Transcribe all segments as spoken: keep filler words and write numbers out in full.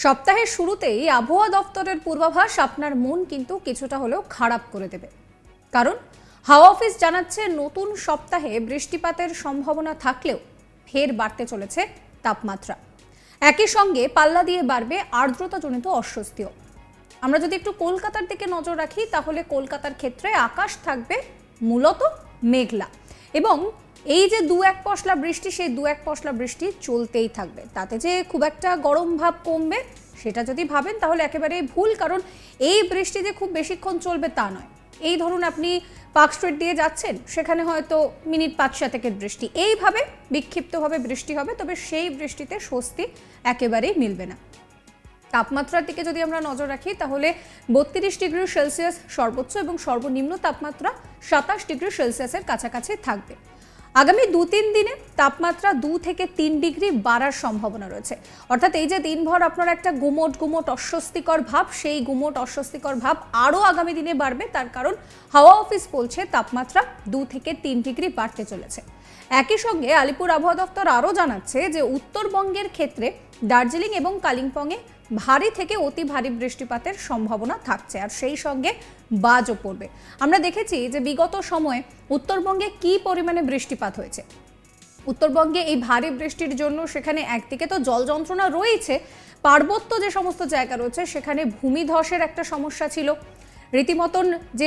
সপ্তাহের শুরুতেই আবহাওয়া দফতরের পূর্বাভাস আপনার মন কিন্তু কিছুটা হলেও খারাপ করে দেবে। কারণ হাওয়া অফিস জানাচ্ছে নতুন সপ্তাহে বৃষ্টিপাতের সম্ভাবনা থাকলেও ফের বাড়তে চলেছে তাপমাত্রা। একই সঙ্গে পাল্লা দিয়ে বাড়বে আর্দ্রতাজনিত অস্বস্তিও। আমরা যদি একটু কলকাতার দিকে নজর রাখি তাহলে কলকাতার ক্ষেত্রে আকাশ থাকবে মূলত মেঘলা এবং এই যে দু এক পশলা বৃষ্টি সেই দু এক পশলা বৃষ্টি চলতেই থাকবে। তাতে যে খুব একটা গরম ভাব কমবে সেটা যদি ভাবেন তাহলে একেবারেই ভুল। কারণ এই বৃষ্টি যে খুব বেশিক্ষণ চলবে তা নয়। এই ধরুন আপনি পার্ক স্ট্রিট দিয়ে যাচ্ছেন, সেখানে হয়তো মিনিট পাঁচ সাতেকের বৃষ্টি, এইভাবে বিক্ষিপ্তভাবে বৃষ্টি হবে, তবে সেই বৃষ্টিতে স্বস্তি একেবারেই মিলবে না। তাপমাত্রার দিকে যদি আমরা নজর রাখি তাহলে বত্রিশ ডিগ্রি সেলসিয়াস সর্বোচ্চ এবং সর্বনিম্ন তাপমাত্রা সাতাশ ডিগ্রি সেলসিয়াসের কাছাকাছি থাকবে। আগামী দু তিন দিনে তাপমাত্রা দু থেকে তিন ডিগ্রি বাড়ার সম্ভাবনা রয়েছে। অর্থাৎ এই যে দিনভর আপনার একটা গুমোট গুমোট অস্বস্তিকর ভাব, সেই গুমোট অস্বস্তিকর ভাব আরও আগামী দিনে বাড়বে। তার কারণ হাওয়া অফিস বলছে তাপমাত্রা দু থেকে তিন ডিগ্রি বাড়তে চলেছে। একই সঙ্গে আলিপুর আবহাওয়া দফতর আরও জানাচ্ছে যে উত্তরবঙ্গের ক্ষেত্রে দার্জিলিং এবং কালিম্পংয়ে ভারী থেকে অতি ভারী বৃষ্টিপাতের সম্ভাবনা থাকছে, আর সেই সঙ্গে বাজও পড়বে। আমরা দেখেছি যে বিগত সময়ে উত্তরবঙ্গে কি পরিমাণে বৃষ্টিপাত হয়েছে। উত্তরবঙ্গে এই ভারী বৃষ্টির জন্য সেখানে একদিকে তো জল যন্ত্রণা রয়েছে, পার্বত্য যে সমস্ত জায়গা রয়েছে সেখানে ভূমিধসের একটা সমস্যা ছিল, রীতিমতন যে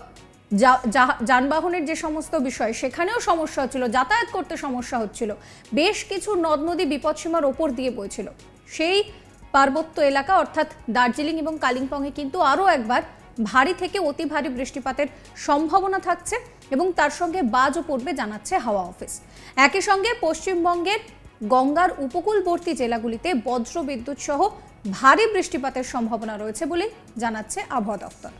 যানবাহনের যে সমস্ত বিষয় সেখানেও সমস্যা হচ্ছিল, যাতায়াত করতে সমস্যা হচ্ছিল, বেশ কিছু নদ নদী বিপদসীমার ওপর দিয়ে বইছিল। সেই পার্বত্য এলাকা অর্থাৎ দার্জিলিং এবং কালিম্পংয়ে কিন্তু আরও একবার ভারী থেকে অতি ভারী বৃষ্টিপাতের সম্ভাবনা থাকছে এবং তার সঙ্গে বাজও পড়বে জানাচ্ছে হাওয়া অফিস। একই সঙ্গে পশ্চিমবঙ্গের গঙ্গার উপকূলবর্তী জেলাগুলিতে বজ্র বিদ্যুৎ সহ ভারী বৃষ্টিপাতের সম্ভাবনা রয়েছে বলে জানাচ্ছে আবহাওয়া দফতর।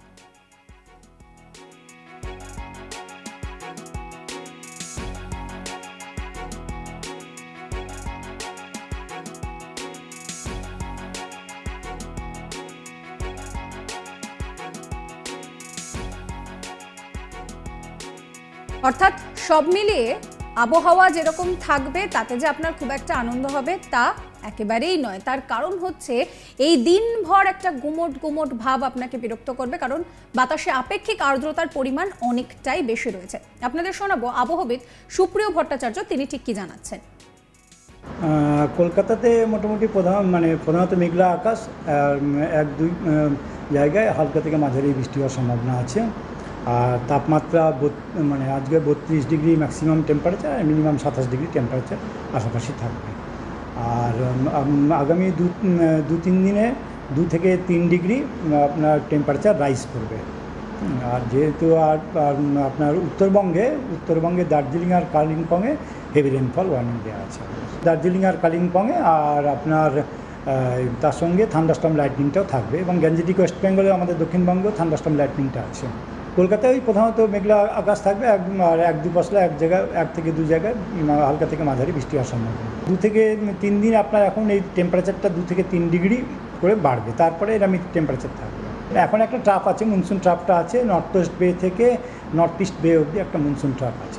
অর্থাৎ সব মিলিয়ে আবহাওয়া যেরকম থাকবে তাতে যে আপনার খুব একটা আনন্দ হবে তা একেবারেই নয়। তার কারণ হচ্ছে এই দিনভর একটা গুমোট গুমোট ভাব আপনাকে বিরক্ত করবে, কারণ বাতাসে আপেক্ষিক আর্দ্রতার পরিমাণ অনেকটাই বেশি রয়েছে। আপনাদের শোনাবো আবহবিদ সুপ্রিয় ভট্টাচার্য, তিনি ঠিক কি জানাচ্ছেন। কলকাতাতে মোটামুটি প্রধান মানে প্রধানত মেঘলা আকাশ, এক দুই জায়গায় হালকা থেকে মাঝারি বৃষ্টি হওয়ার সম্ভাবনা আছে। আর তাপমাত্রা মানে আজকে বত্রিশ ডিগ্রি ম্যাক্সিমাম টেম্পারেচার আর মিনিমাম সাতাশ ডিগ্রি টেম্পারেচার আশেপাশে থাকবে। আর আগামী দু দু তিন দিনে দু থেকে তিন ডিগ্রি আপনার টেম্পারেচার রাইজ করবে। আর যেহেতু আর আপনার উত্তরবঙ্গে উত্তরবঙ্গে দার্জিলিং আর কালিম্পংয়ে হেভি রেনফল ওয়ার্নিং দেওয়া আছে। দার্জিলিং আর কালিম্পংয়ে আর আপনার তার সঙ্গে থান্ডারস্টর্ম লাইটনিংটাও থাকবে এবং গ্যাঞ্জেটিক ওয়েস্ট বেঙ্গলে আমাদের দক্ষিণবঙ্গ থান্ডারস্টর্ম লাইটনিংটা আছে। কলকাতায় প্রধানত মেঘলা আকাশ থাকবে আর এক দু পশলা এক জায়গায় এক থেকে দু জায়গায় হালকা থেকে মাঝারি বৃষ্টি হওয়ার সম্ভাবনা। দু থেকে তিন দিন আপনার এখন এই টেম্পারেচারটা দু থেকে তিন ডিগ্রি করে বাড়বে, তারপরে এরকম টেম্পারেচার থাকবে। এখন একটা ট্রাপ আছে, মনসুন ট্রাপটা আছে, নর্থ ওয়েস্ট বে থেকে নর্থ ইস্ট বে অবধি একটা মনসুন ট্রাপ আছে।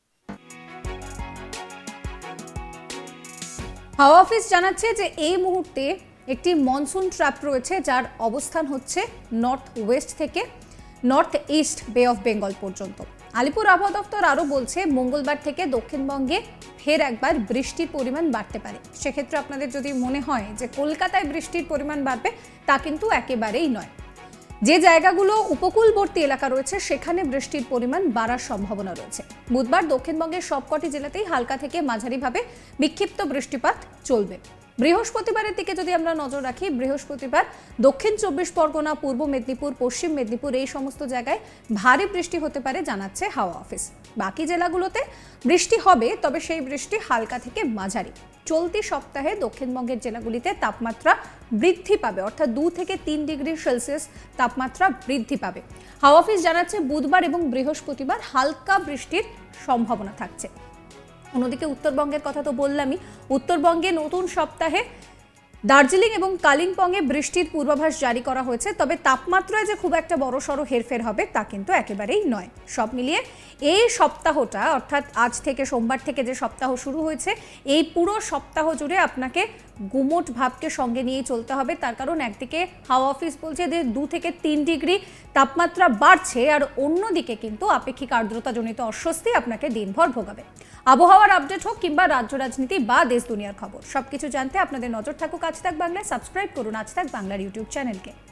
হাওয়া অফিস জানাচ্ছে যে এই মুহূর্তে একটি মনসুন ট্র্যাপ রয়েছে যার অবস্থান হচ্ছে নর্থ ওয়েস্ট থেকে north east bay of Bengal পর্যন্ত। আলিপুর আবহাওয়া দফতর আরও বলছে মঙ্গলবার থেকে দক্ষিণবঙ্গে ফের একবার বৃষ্টির পরিমাণ বাড়তে পারে। সেক্ষেত্রে আপনাদের যদি মনে হয় যে কলকাতায় বৃষ্টির পরিমাণ বাড়বে, তা কিন্তু একেবারেই নয়। যে জায়গাগুলো উপকূলবর্তী এলাকা রয়েছে সেখানে বৃষ্টির পরিমাণ বাড়ার সম্ভাবনা রয়েছে। বুধবার দক্ষিণবঙ্গের সবকটি জেলাতেই হালকা থেকে মাঝারিভাবে বিক্ষিপ্ত বৃষ্টিপাত চলবে। বৃহস্পতিবারের দিকে যদি আমরা নজর রাখি, বৃহস্পতিবার দক্ষিণ চব্বিশ পরগনা, পূর্ব মেদিনীপুর, পশ্চিম মেদিনীপুর এই সমস্ত জায়গায় ভারী বৃষ্টি হতে পারে জানাচ্ছে হাওয়া অফিস। বাকি জেলাগুলোতে বৃষ্টি হবে, তবে সেই বৃষ্টি হালকা থেকে মাঝারি। চলতি সপ্তাহে দক্ষিণবঙ্গের জেলাগুলিতে তাপমাত্রা বৃদ্ধি পাবে, অর্থাৎ দু থেকে তিন ডিগ্রি সেলসিয়াস তাপমাত্রা বৃদ্ধি পাবে। হাওয়া অফিস জানাচ্ছে বুধবার এবং বৃহস্পতিবার হালকা বৃষ্টির সম্ভাবনা থাকছে। অন্যদিকে উত্তরবঙ্গের কথা তো বললামই, উত্তরবঙ্গে নতুন সপ্তাহে দার্জিলিং এবং কালিম্পংয়ে বৃষ্টির পূর্বাভাস জারি করা হয়েছে, তবে তাপমাত্রায় যে খুব একটা বড়সড় হেরফের হবে তা কিন্তু একেবারেই নয়। সব মিলিয়ে এই সপ্তাহটা অর্থাৎ আজ থেকে সোমবার থেকে যে সপ্তাহ শুরু হয়েছে, এই পুরো সপ্তাহ জুড়ে আপনাকে গুমোট ভাবকে সঙ্গে নিয়ে চলতে হবে। তার কারণ একদিকে হাওয়া অফিস বলছে যে দু থেকে তিন ডিগ্রি তাপমাত্রা বাড়ছে, আর অন্যদিকে কিন্তু আপেক্ষিক আর্দ্রতাজনিত অস্বস্তি আপনাকে দিনভর ভোগাবে। আবহাওয়ার আপডেট হোক কিংবা রাজ্য রাজনীতি বা দেশ দুনিয়ার খবর, সবকিছু জানতে আপনাদের নজর থাকুক আজ তাক বাংলায়। সাবস্ক্রাইব করুন আজ তাক বাংলার ইউটিউব চ্যানেলকে।